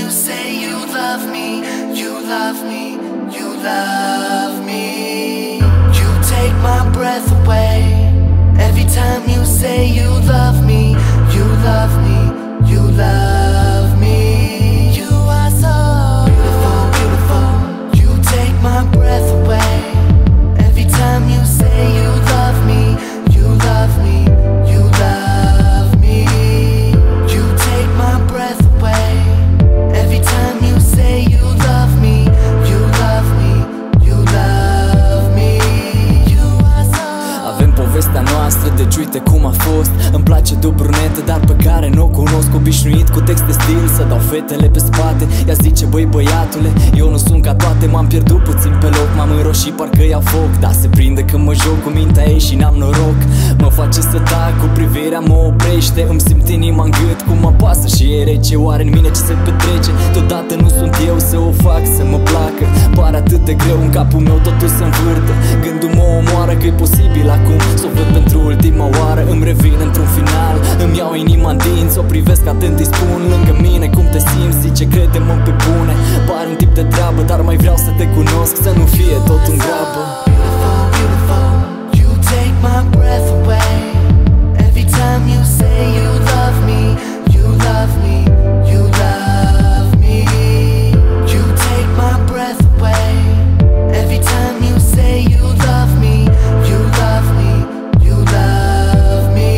say you love me, you love me, you love me. You take my breath away. Every time you say you love me, you love me, you love me. You are so beautiful, beautiful. You take my breath away. Every time you say you love me, you love me, you love me. You take my breath away. Every time you say you love me, you love me, you love me. You are so. Avem povestea noastră, deci uite cum a fost. Îmi place de o brunetă, dar pe care nu o cunosc. Obișnuit cu text de stil, să dau fetele pe spate. Ea zice, băi băiatule, eu nu sunt ca toate. M-am pierdut puțin pe loc, m-am înroșit, parcă iau foc. Dar se prinde când mă joc cu mintea ei și n-am noroc. Mă face să tac, cu privirea mă oprește. Îmi simt inima în gât, cum mă apasă și e rece. Oare în mine ce se petrece? Deodată nu sunt eu să o fac să mă placă. Pare atât de greu, în capul meu totul se învârte. Gândul mă omoară, că e posibil acum să o văd pentru ultima oară. Îmi revin într-un final, îmi iau inima în dinți. O privesc atent, îi spun lângă mine cum te simți. Zice, crede-mă pe bune, pare un tip de treabă, dar mai vreau să te cunosc, să nu fie tot în grabă. Beautiful, beautiful. You take my breath away. Every time you say you love me, you love me, you love me. You take my breath away. Every time you say you love me, you love me, you love me.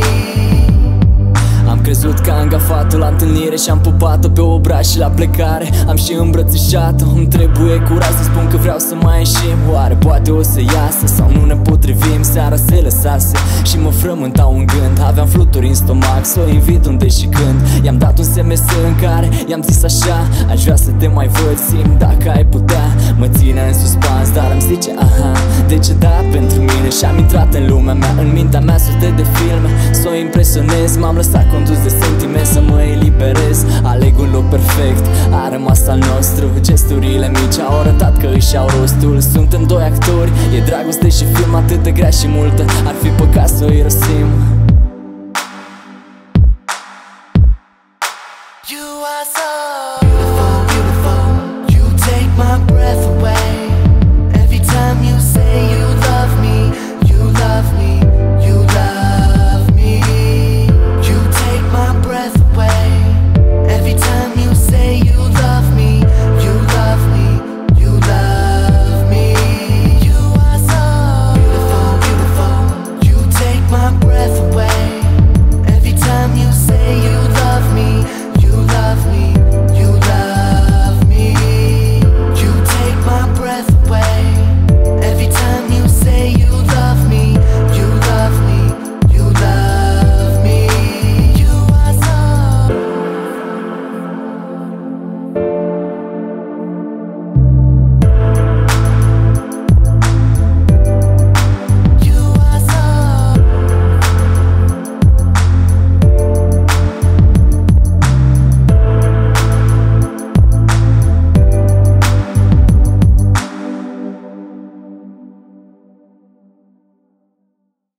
Am crezut că am gafat-o la întâlnire și am pupat-o pe obraj și la plecare am și îmbrățișat-o. Îmi trebuie curaj să spun că vreau să mai ieșim. Oare poate o să iasă sau nu ne potrivim? Seara se lăsase și mă frământau un gând. Aveam fluturi în stomac, să o invit unde și când. I-am dat un SMS în care i-am zis așa: aș vrea să te mai văd, simt dacă ai putea. Mă ține în suspans, dar îmi zice aha, de ce da pentru mine? Și-am intrat în lumea mea, în mintea mea sute de filme. Să o impresionez, m-am lăsat condus de sentiment, să mă eliberez. Aleg un loc perfect, a rămas al nostru. Gesturile mici au arătat că își au rostul. Suntem doi actori, e dragoste și film atât de grea și multă. Ar fi păcat să o irosim.